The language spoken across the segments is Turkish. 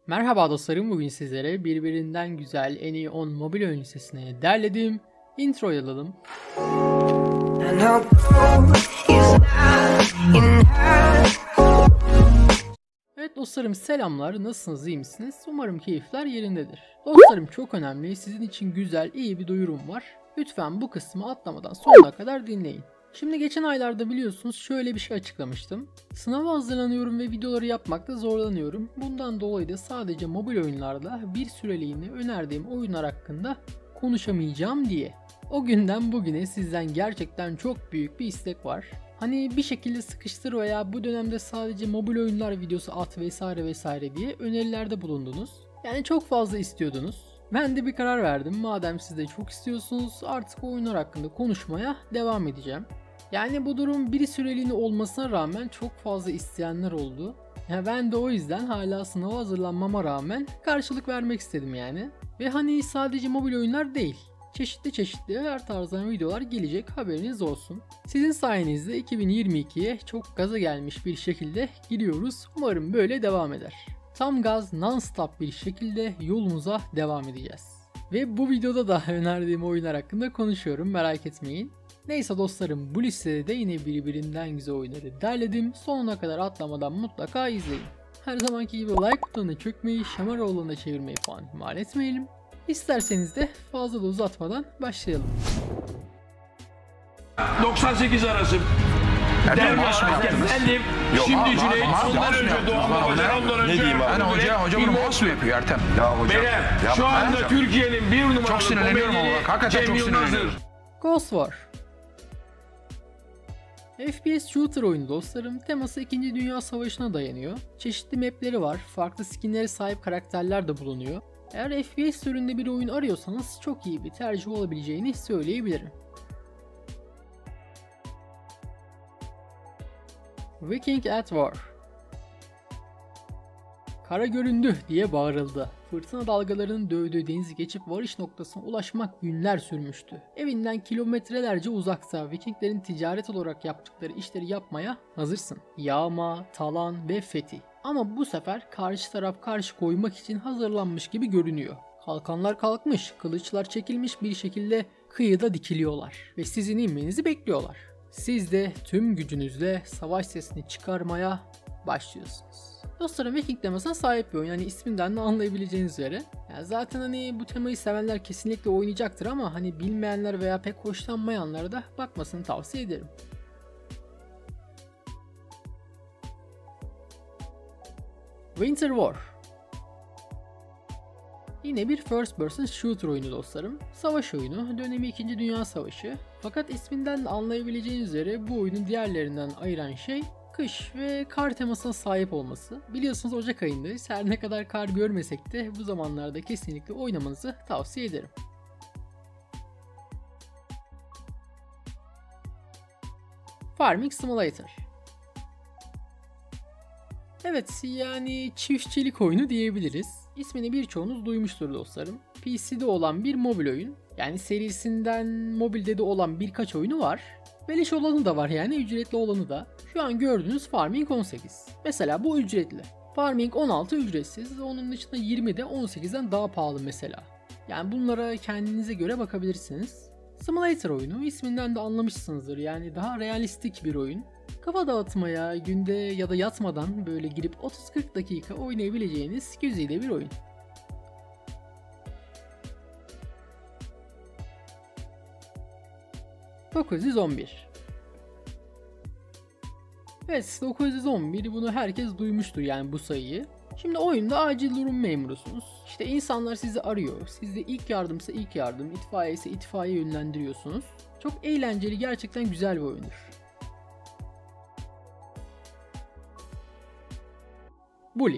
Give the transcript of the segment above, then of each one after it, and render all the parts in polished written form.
Merhaba dostlarım, bugün sizlere birbirinden güzel en iyi 10 mobil oyun listesine derledim. Intro'yu alalım. Evet dostlarım, selamlar, nasılsınız, iyi misiniz? Umarım keyifler yerindedir. Dostlarım, çok önemli, sizin için güzel, iyi bir duyurum var. Lütfen bu kısmı atlamadan sonuna kadar dinleyin. Şimdi geçen aylarda biliyorsunuz şöyle bir şey açıklamıştım. Sınava hazırlanıyorum ve videoları yapmakta zorlanıyorum. Bundan dolayı da sadece mobil oyunlarda bir süreliğine önerdiğim oyunlar hakkında konuşamayacağım diye. O günden bugüne sizden gerçekten çok büyük bir istek var. Hani bir şekilde sıkıştır veya bu dönemde sadece mobil oyunlar videosu at vesaire vesaire diye önerilerde bulundunuz. Yani çok fazla istiyordunuz. Ben de bir karar verdim. Madem siz de çok istiyorsunuz, artık oyunlar hakkında konuşmaya devam edeceğim. Yani bu durum bir süreliğine olmasına rağmen çok fazla isteyenler oldu. Ya ben de o yüzden hala sınava hazırlanmama rağmen karşılık vermek istedim yani. Ve hani sadece mobil oyunlar değil, çeşitli her tarzdan videolar gelecek, haberiniz olsun. Sizin sayenizde 2022'ye çok gaza gelmiş bir şekilde giriyoruz. Umarım böyle devam eder. Tam gaz, non-stop bir şekilde yolumuza devam edeceğiz. Ve bu videoda da önerdiğim oyunlar hakkında konuşuyorum, merak etmeyin. Neyse dostlarım, bu listede de yine birbirinden güzel oyunları derledim. Sonuna kadar atlamadan mutlaka izleyin. Her zamanki gibi like butonuna çökmeyi, Şamaroğlu'na çevirmeyi falan ihmal etmeyelim. İsterseniz de fazla da uzatmadan başlayalım. 98 arası. Devre efendim. Şimdi Cüneyt, ondan önce Doğan Babacan, ondan önce Hoca bunu mouse mu yapıyor Ertem? Ya hocam. Beyler, şu anda Türkiye'nin bir numaralı çok sinirleniyorum ama bak, hakikaten çok sinirleniyorum. Ghost War. FPS shooter oyunu dostlarım, teması 2. Dünya Savaşı'na dayanıyor. Çeşitli mapleri var, farklı skinlere sahip karakterler de bulunuyor. Eğer FPS türünde bir oyun arıyorsanız çok iyi bir tercih olabileceğini söyleyebilirim. Viking at War. Kara göründü diye bağırıldı. Fırtına dalgalarının dövdüğü denizi geçip varış noktasına ulaşmak günler sürmüştü. Evinden kilometrelerce uzakta Vikinglerin ticaret olarak yaptıkları işleri yapmaya hazırsın. Yağma, talan ve fethi. Ama bu sefer karşı taraf karşı koymak için hazırlanmış gibi görünüyor. Kalkanlar kalkmış, kılıçlar çekilmiş bir şekilde kıyıda dikiliyorlar ve sizin inmenizi bekliyorlar. Siz de tüm gücünüzle savaş sesini çıkarmaya başlıyorsunuz. Dostlarım, Viking temasına sahip bir oyun, yani isminden de anlayabileceğiniz üzere. Yani zaten hani bu temayı sevenler kesinlikle oynayacaktır ama hani bilmeyenler veya pek hoşlanmayanlara da bakmasını tavsiye ederim. Winter War. Yine bir first person shooter oyunu dostlarım. Savaş oyunu, dönemi 2. Dünya Savaşı. Fakat isminden de anlayabileceğiniz üzere bu oyunu diğerlerinden ayıran şey kış ve kar temasına sahip olması. Biliyorsunuz Ocak ayındayız. Her ne kadar kar görmesek de bu zamanlarda kesinlikle oynamanızı tavsiye ederim. Farming Simulator. Evet, yani çiftçilik oyunu diyebiliriz. İsmini birçoğunuz duymuştur dostlarım. PC'de olan bir mobil oyun. Yani serisinden mobilde de olan birkaç oyunu var. Beleş olanı da var, yani ücretli olanı da. Şu an gördüğünüz Farming 18. Mesela bu ücretli. Farming 16 ücretsiz. Onun dışında 20 de 18'den daha pahalı mesela. Yani bunlara kendinize göre bakabilirsiniz. Simulator oyunu, isminden de anlamışsınızdır. Yani daha realistik bir oyun. Kafa dağıtmaya, günde ya da yatmadan böyle girip 30-40 dakika oynayabileceğiniz güzide bir oyun. ...911. Evet, 911, bunu herkes duymuştur yani bu sayıyı. Şimdi oyunda acil durum memurusunuz. İşte insanlar sizi arıyor. Siz de ilk yardımsa ilk yardım, itfaiye ise itfaiye yönlendiriyorsunuz. Çok eğlenceli, gerçekten güzel bir oyundur. Bully.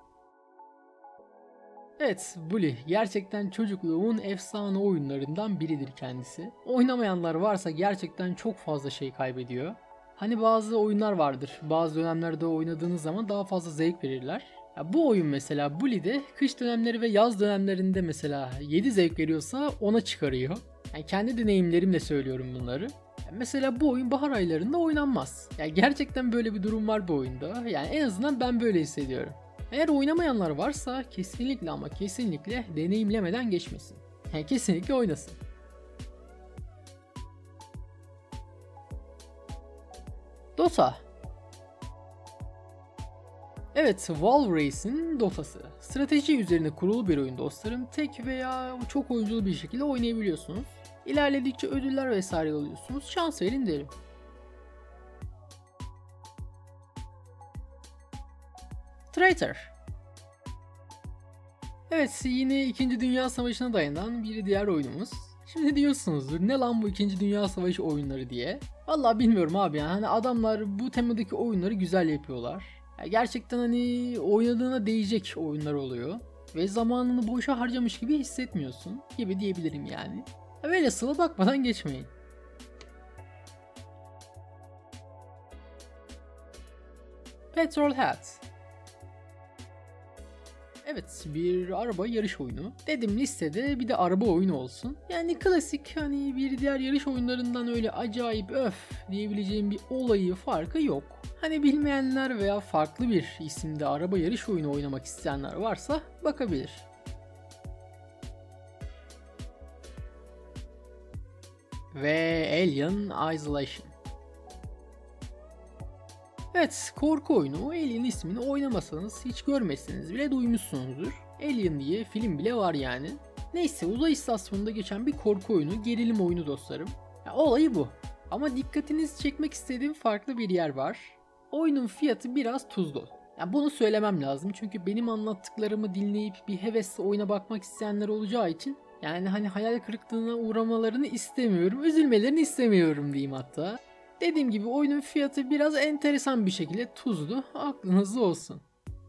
Evet, Bully gerçekten çocukluğumun efsane oyunlarından biridir kendisi. Oynamayanlar varsa gerçekten çok fazla şey kaybediyor. Hani bazı oyunlar vardır, bazı dönemlerde oynadığınız zaman daha fazla zevk verirler. Ya bu oyun mesela Bully'de kış dönemleri ve yaz dönemlerinde mesela 7 zevk veriyorsa ona çıkarıyor. Yani kendi deneyimlerimle söylüyorum bunları. Mesela bu oyun bahar aylarında oynanmaz. Yani gerçekten böyle bir durum var bu oyunda. Yani en azından ben böyle hissediyorum. Eğer oynamayanlar varsa kesinlikle ama kesinlikle deneyimlemeden geçmesin. Yani kesinlikle oynasın. Dota. Evet, Valve Race'in Dota'sı. Strateji üzerine kurulu bir oyun dostlarım. Tek veya çok oyunculu bir şekilde oynayabiliyorsunuz. İlerledikçe ödüller vesaire alıyorsunuz. Şans verin derim. Traitor. Evet, yine 2. Dünya Savaşı'na dayanan bir diğer oyunumuz. Şimdi diyorsunuzdur, ne lan bu 2. Dünya Savaşı oyunları diye. Vallahi bilmiyorum abi, yani hani adamlar bu temadaki oyunları güzel yapıyorlar. Yani gerçekten hani oynadığına değecek oyunlar oluyor. Ve zamanını boşa harcamış gibi hissetmiyorsun gibi diyebilirim yani. Velhasıla bakmadan geçmeyin. Petrol Hat. Evet, bir araba yarış oyunu. Dedim listede bir de araba oyunu olsun. Yani klasik, hani bir diğer yarış oyunlarından öyle acayip öf diyebileceğim bir olayı, farkı yok. Hani bilmeyenler veya farklı bir isimde araba yarış oyunu oynamak isteyenler varsa bakabilir. Ve Alien Isolation. Evet, korku oyunu. Alien ismini oynamasanız, hiç görmeseniz bile duymuşsunuzdur. Alien diye film bile var yani. Neyse, uzay istasyonunda geçen bir korku oyunu, gerilim oyunu dostlarım. Ya, olayı bu. Ama dikkatinizi çekmek istediğim farklı bir yer var. Oyunun fiyatı biraz tuzlu. Ya, bunu söylemem lazım çünkü benim anlattıklarımı dinleyip bir hevesle oyuna bakmak isteyenler olacağı için yani hani hayal kırıklığına uğramalarını istemiyorum, üzülmelerini istemiyorum diyeyim hatta. Dediğim gibi oyunun fiyatı biraz enteresan bir şekilde tuzlu, aklınızda olsun.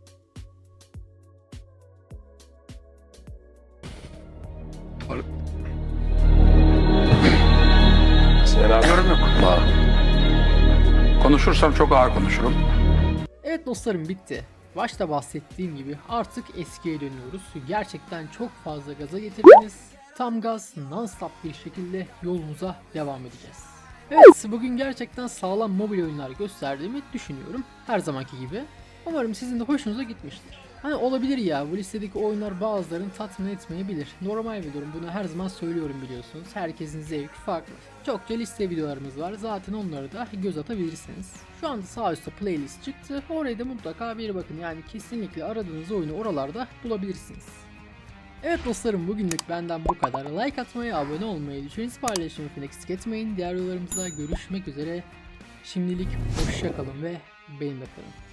Yorum yok. Konuşursam çok ağır konuşurum. Evet dostlarım, bitti. Başta bahsettiğim gibi artık eskiye dönüyoruz. Gerçekten çok fazla gaza getirdiniz. Tam gaz, non-stop bir şekilde yolumuza devam edeceğiz. Evet, bugün gerçekten sağlam mobil oyunlar gösterdiğimi düşünüyorum. Her zamanki gibi. Umarım sizin de hoşunuza gitmiştir. Hani olabilir ya, bu listedeki oyunlar bazılarını tatmin etmeyebilir. Normal bir durum, bunu her zaman söylüyorum biliyorsunuz. Herkesin zevki farklı. Çokça liste videolarımız var, zaten onları da göz atabilirsiniz. Şu anda sağ üstte playlist çıktı. Oraya da mutlaka bir bakın, yani kesinlikle aradığınız oyunu oralarda bulabilirsiniz. Evet dostlarım, bugünlük benden bu kadar. Like atmayı, abone olmayı, düşüncenizi paylaşmayı eksik etmeyin. Diğer videolarımızda görüşmek üzere. Şimdilik hoşça kalın ve benimle kalın.